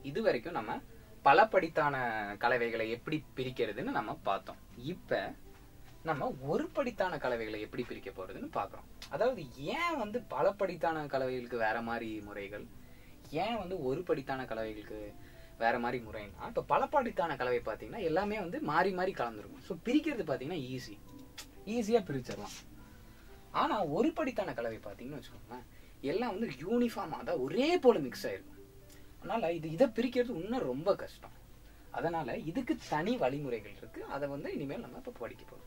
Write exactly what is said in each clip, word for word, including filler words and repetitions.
இது வரைக்கும் நம்ம பல படித்தான கலவைகளை எப்படி பிரிக்கிறதுன்னு நம்ம பார்த்தோம். இப்ப நம்ம ஒரு படித்தான கலவைகளை எப்படி பிரிக்க போறதுன்னு பாக்குறோம். அதாவது ஏன் வந்து பல படித்தான கலவைகளுக்கு வேற மாதிரி முறைகள், ஏன் வந்து ஒரு படித்தான கலவைகளுக்கு வேற மாதிரி முறைன்னா, இப்ப பல படித்தான கலவை பாத்தீங்கன்னா எல்லாமே வந்து மாறி மாறி கலந்துருக்கும். ஸோ பிரிக்கிறது பாத்தீங்கன்னா ஈஸி, ஈஸியா பிரிச்சிடலாம். ஆனா ஒரு படித்தான கலவை பாத்தீங்கன்னு வச்சுக்கோங்க, எல்லாம் வந்து யூனிஃபார்மா தான் ஒரே போல மிக்ஸ் ஆயிருக்கும். அதனால இது இதை பிரிக்கிறது இன்னும் ரொம்ப கஷ்டம். அதனால இதுக்கு தனி வழிமுறைகள் இருக்கு. அதை வந்து இனிமேல் நம்ம இப்ப படிக்க போறோம்.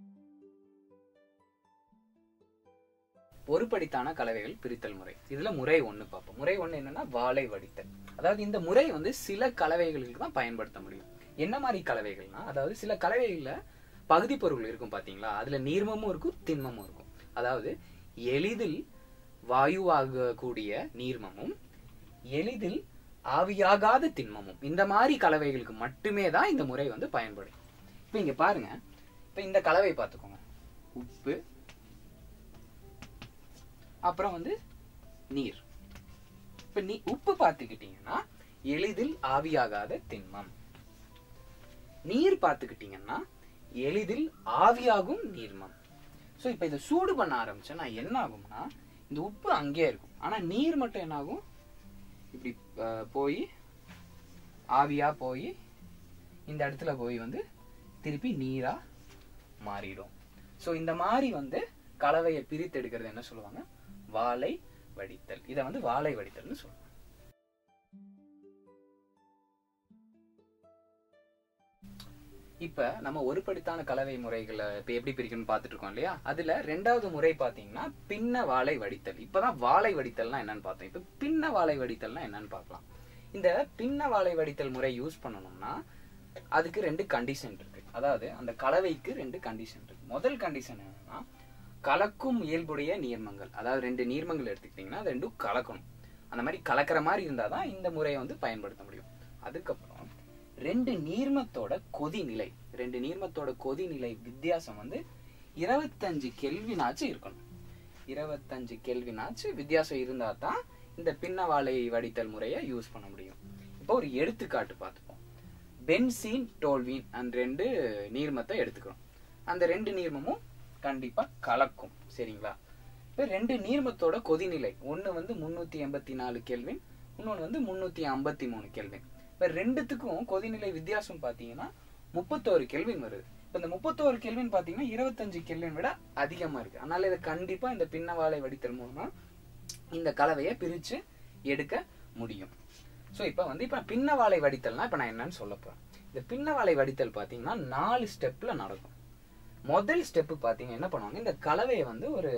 ஒரு படித்தான கலவைகள் பிரித்தல் முறை. இதுல முறை ஒண்ணு பார்ப்போம். முறை ஒண்ணு என்னன்னா வாளை வடித்தல். அதாவது இந்த முறை வந்து சில கலவைகளுக்கு தான் பயன்படுத்த முடியும். என்ன மாதிரி கலவைகள்னா, அதாவது சில கலவைகள்ல பகுதி பொருள் இருக்கும் பாத்தீங்களா, அதுல நீர்மமும் இருக்கும் திண்மமும் இருக்கும். அதாவது எளிதில் வாயுவாகக்கூடிய நீர்மமும் எளிதில் ஆவியாகாத திண்மமும், இந்த மாதிரி கலவைகளுக்கு மட்டுமே தான் இந்த முறை வந்து பயன்படும். இப்ப இங்க பாருங்க, இப்ப இந்த கலவை பார்த்துக்கோங்க. உப்பு, அப்புறம் வந்து நீர். இப்ப நீ உப்பு பார்த்துக்கிட்டீங்கன்னா எளிதில் ஆவியாகாத திண்மம். நீர் பார்த்துக்கிட்டீங்கன்னா எளிதில் ஆவியாகும் நீர்மம். சோ இப்ப இதை சூடு பண்ண ஆரம்பிச்சேன்னா என்ன ஆகும்னா, இந்த உப்பு அங்கேயே இருக்கும். ஆனா நீர் மட்டும் என்ன ஆகும், இப்படி போய் ஆவியா போய் இந்த இடத்துல போய் வந்து திருப்பி நீரா மாறிடும். சோ இந்த மாதிரி வந்து கலவையை பிரித்து எடுக்கிறது என்ன சொல்லுவாங்க, வாளை வடித்தல். இதை வந்து வாளை வடித்தல்னு சொல்லுவாங்க. இப்ப நம்ம ஒரு படித்தான கலவை முறைகளை இப்ப எப்படி பிரிக்கணும்னு பாத்துட்டு இருக்கோம் இல்லையா. அதுல ரெண்டாவது முறை பாத்தீங்கன்னா பின்ன வாளை வடித்தல். இப்பதான் வாளை வடித்தல்னா என்னன்னு பார்த்தோம். இப்ப பின்ன வாளை வடித்தல்னா என்னன்னு பார்க்கலாம். இந்த பின்ன வாளை வடித்தல் முறை யூஸ் பண்ணணும்னா அதுக்கு ரெண்டு கண்டிஷன் இருக்கு. அதாவது அந்த கலவைக்கு ரெண்டு கண்டிஷன் இருக்கு. முதல் கண்டிஷன் என்னன்னா, கலக்கும் இயல்புடைய நீர்மங்கள். அதாவது ரெண்டு நீர்மங்கள் எடுத்துக்கிட்டீங்கன்னா அது ரெண்டும் கலக்கணும். அந்த மாதிரி கலக்கிற மாதிரி இருந்தாதான் இந்த முறையை வந்து பயன்படுத்த முடியும். அதுக்கப்புறம் ரெண்டு நீர்மத்தோட கொதிநிலை, ரெண்டு நீர்மத்தோட கொதிநிலை வித்தியாசம் வந்து இருபத்தஞ்சு கெல்வினாச்சு இருக்கணும். இருபத்தஞ்சு கெல்வினாச்சு வித்தியாசம் இருந்தா தான் இந்த பின்ன வாளை வடித்தல் முறையை யூஸ் பண்ண முடியும். இப்போ ஒரு எடுத்துக்காட்டு பார்த்துப்போம். பென்சீன், டோல்வீன் அந்த ரெண்டு நீர்மத்தை எடுத்துக்கிறோம். அந்த ரெண்டு நீர்மமும் கண்டிப்பா கலக்கும். சரிங்களா. இப்போ ரெண்டு நீர்மத்தோட கொதிநிலை, ஒன்னு வந்து முன்னூத்தி எண்பத்தி நாலு கெல்வின், இன்னொன்னு வந்து முன்னூத்தி ஐம்பத்தி மூணு கெல்வின். இப்ப ரெண்டுத்துக்கும் கொதிநிலை வித்தியாசம் பாத்தீங்கன்னா முப்பத்தோரு கெல்வின் வருது. இப்ப இந்த முப்பத்தோரு கெல்வின் பாத்தீங்கன்னா இருபத்தஞ்சு கெல்வின் விட அதிகமா இருக்கு. அதனால இதை கண்டிப்பா இந்த பின்ன வாளை வடித்தல் மூலமா இந்த கலவையை பிரிச்சு எடுக்க முடியும். சோ இப்ப வந்து இப்ப பின்ன வாளை வடித்தல்னா இப்ப நான் என்னன்னு சொல்ல போறேன். இந்த பின்ன வாளை வடித்தல் பாத்தீங்கன்னா நாலு ஸ்டெப்ல நடக்கும். முதல் ஸ்டெப் பாத்தீங்கன்னா என்ன பண்ணுவாங்க, இந்த கலவையை வந்து ஒரு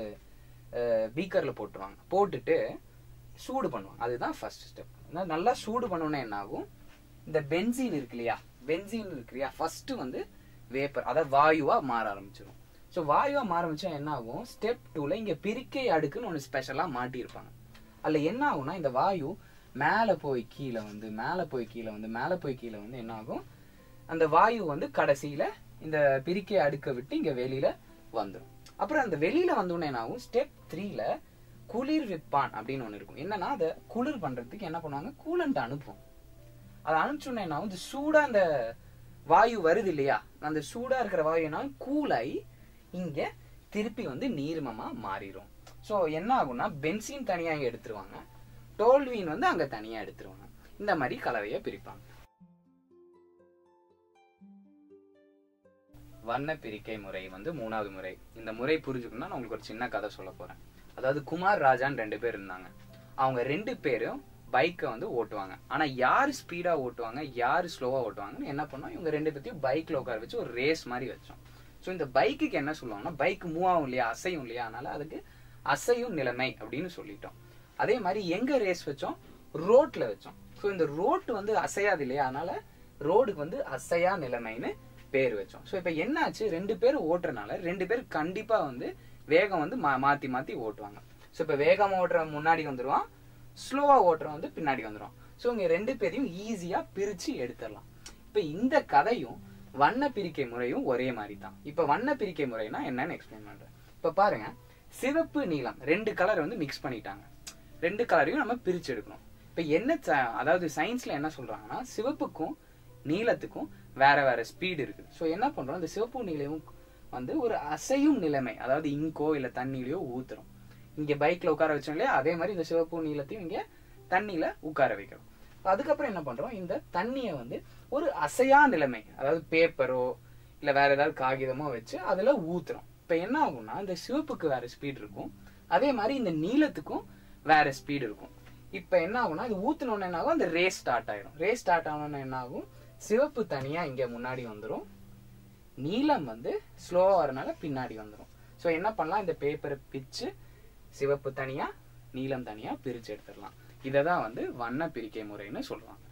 பீக்கர்ல போட்டுருவாங்க. போட்டுட்டு சூடு பண்ணுவாங்க. அதுதான் ஃபர்ஸ்ட் ஸ்டெப். நல்லா சூடு பண்ணோன்னா என்ன ஆகும், இந்த பென்சீன் இருக்கு இல்லையா, பென்சீன் இருக்கு இல்லையா, ஃபர்ஸ்ட் வந்து வேப்பர், அதாவது வாயுவா மாற ஆரம்பிச்சிடும். ஸோ வாயுவா மாற ஆரம்பிச்சா என்ன ஆகும், ஸ்டெப் டூல இங்க பிரிக்கை அடுக்குன்னு ஒன்று ஸ்பெஷலா மாட்டியிருப்பாங்க. அதுல என்ன ஆகும்னா, இந்த வாயு மேல போய் கீழே வந்து மேல போய் கீழே வந்து மேல போய் கீழே வந்து என்ன ஆகும், அந்த வாயு வந்து கடைசியில இந்த பிரிக்கை அடுக்க விட்டு இங்க வெளியில வந்துடும். அப்புறம் அந்த வெளியில வந்தோடனே என்ன ஆகும், ஸ்டெப் த்ரீல குளிர் விப்பான் அப்படின்னு ஒண்ணு இருக்கும். என்னன்னா அதை குளிர் பண்றதுக்கு என்ன பண்ணுவாங்க, கூலண்ட் அனுப்பும். அதை அனுப்பிச்சோன்னா என்ன ஆகும், சூடா அந்த வாயு வருது இல்லையா, அந்த சூடா இருக்கிற வாயு என்ன கூலாய் இங்க திருப்பி வந்து நீர்மமா மாறிடும். ஸோ என்ன ஆகும்னா, பென்சீன் தனியா இங்க எடுத்துருவாங்க, டோல்வீன் வந்து அங்க தனியா எடுத்துருவாங்க. இந்த மாதிரி கலவையை பிரிப்பாங்க. வண்ண பிரிக்கை முறை வந்து மூணாவது முறை. இந்த முறை புரிஞ்சுக்கணும்னா நான் உங்களுக்கு ஒரு சின்ன கதை சொல்ல போறேன். அதாவது குமார் ராஜான்னு ரெண்டு பேர் இருந்தாங்க. அவங்க ரெண்டு பேரும் பைக்கை வந்து ஓட்டுவாங்க. ஆனா யாரு ஸ்பீடா ஓட்டுவாங்க யாரு ஸ்லோவா ஓட்டுவாங்கன்னு என்ன பண்ணோம், இவங்க ரெண்டு பேர்த்தையும் பைக்ல உட்கார வச்சு ஒரு ரேஸ் மாதிரி வச்சோம். ஸோ இந்த பைக்குக்கு என்ன சொல்லுவாங்கன்னா, பைக் மூவ் ஆகும் இல்லையா, அசையும் இல்லையா, அதனால அதுக்கு அசையும் நிலைமை அப்படின்னு சொல்லிட்டோம். அதே மாதிரி எங்க ரேஸ் வச்சோம், ரோட்ல வச்சோம். ஸோ இந்த ரோட் வந்து அசையாது இல்லையா, அதனால ரோடுக்கு வந்து அசையா நிலைமைன்னு பேர் வச்சோம். ஸோ இப்ப என்னாச்சு, ரெண்டு பேரும் ஓட்டுறதுனால ரெண்டு பேர் கண்டிப்பா வந்து வேகம் வந்து மா மாத்தி மாத்தி ஓட்டுவாங்க. ஸோ இப்ப வேகமா ஓட்டுற முன்னாடி வந்துருவான், ஸ்லோவா ஓட்டுறவன் வந்து பின்னாடி வந்துருவான். ஸோ இங்க ரெண்டு பேரையும் ஈஸியா பிரிச்சு எடுத்துடலாம். இப்ப இந்த கதையும் வண்ண பிரிக்கை முறையும் ஒரே மாதிரி தான். இப்ப வண்ண பிரிக்கை முறைனா என்னன்னு எக்ஸ்பிளைன் பண்றேன். இப்ப பாருங்க, சிவப்பு நீலம் ரெண்டு கலர் வந்து மிக்ஸ் பண்ணிட்டாங்க. ரெண்டு கலரையும் நம்ம பிரிச்சு எடுக்கணும். இப்ப இப்ப என்ன அதாவது சயின்ஸ்ல என்ன சொல்றாங்கன்னா சிவப்புக்கும் நீலத்துக்கும் வேற வேற ஸ்பீடு இருக்குது. ஸோ என்ன பண்றோம், இந்த சிவப்பு நீலையும் வந்து ஒரு அசையும் நிலைமை, அதாவது இங்கோ இல்ல தண்ணியிலையோ ஊத்துறோம். இங்க பைக்ல உட்கார வச்சோம் இல்லையா, அதே மாதிரி இந்த சிவப்பு நீலத்தையும் இங்க தண்ணியில உட்கார வைக்கிறோம். அதுக்கப்புறம் என்ன பண்றோம், இந்த தண்ணியை வந்து ஒரு அசையா நிலைமை, அதாவது பேப்பரோ இல்ல வேற ஏதாவது காகிதமோ வச்சு அதுல ஊத்துறோம். இப்ப என்ன ஆகும்னா இந்த சிவப்புக்கு வேற ஸ்பீட் இருக்கும், அதே மாதிரி இந்த நீலத்துக்கும் வேற ஸ்பீடு இருக்கும். இப்ப என்ன ஆகும்னா இது ஊத்துனோன்னு என்ன ஆகும், அந்த ரேஸ் ஸ்டார்ட் ஆயிடும். ரேஸ் ஸ்டார்ட் ஆனோன்னு என்ன ஆகும், சிவப்பு தனியா இங்க முன்னாடி வந்துடும், நீலம் வந்து ஸ்லோவா வரனால பின்னாடி வந்துடும். ஸோ என்ன பண்ணலாம், இந்த பேப்பரை பிச்சு சிவப்பு தனியா நீலம் தனியா பிரிச்சு எடுத்துடலாம். இதை தான் வந்து வண்ண பிரிக்கை முறைன்னு சொல்லுவாங்க.